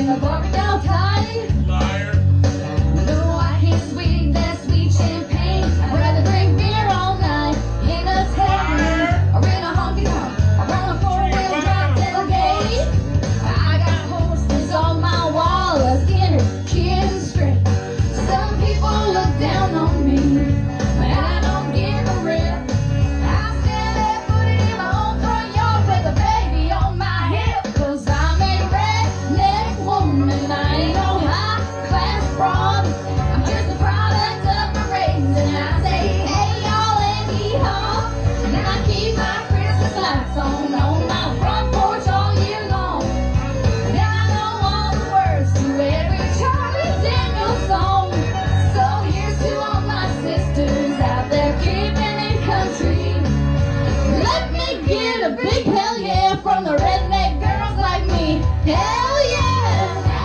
in the bar without tie. Liar. No, I can't swig that sweet champagne. I'd rather drink beer all night in a tavern or in a honky tonk around a four-wheel drive tailgate. I got posters on my wall of Skinner, Kid and Straight. Some people look down on me, but I don't give a rip. I stand there, put it in my own front yard with a baby on my hip. 'Cause I'm a redneck woman, I ain't no high-class broad. I'm just a product of my raising. I say, hey y'all and hee-haw, and then I keep my Christmas lights on my front porch all year long. And I know all the words to every Charlie Daniels song. So here's to all my sisters out there keeping it country. Let me get a big hell yeah from the redneck girls like me. Hell yeah!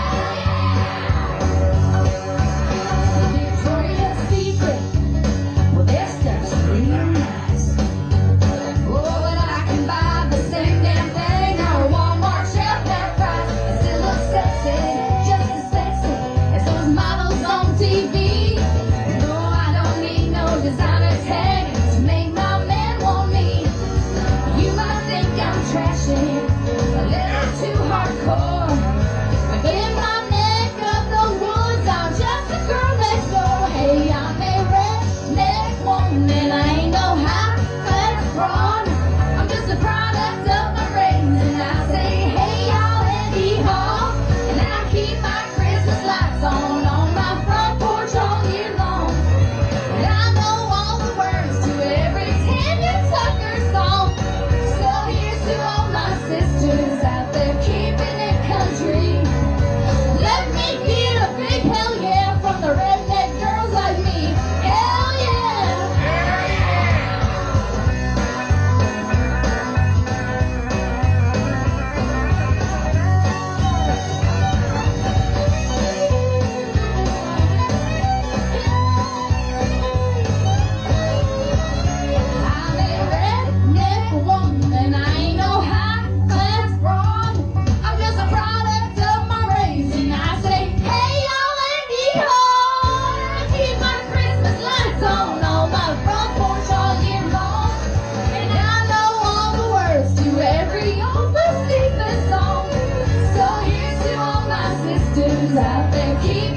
Victoria's Secret, well their stuff's real nice. Oh, but I can buy the same damn thing on a Walmart shelf that price. It still looks sexy, just as sexy as those models on TV. No, I don't need no designer tag to make my man want me. You might think I'm trashy, a little too hardcore. But in my neck of the woods, I'm just a girl next door. Hey, I'm a redneck woman, I ain't no high-class broad. I'm just a product of my raising. I say, hey y'all and hee-haw, and then I keep my Christmas lights on my front porch all year long. And I know all the words to every Tanya Tucker song. So here's to all my sisters out there keeping it country. Let me get a big hell yeah from the redneck girls like me. Hell yeah! I'm a redneck woman, I ain't no high-class broad. I'm just a product of my raising. I say, hey y'all and hee-haw, I keep my Christmas lights on my front porch all year long. And I know all the words to every old Pacific song. So here's to all my sisters out there keeping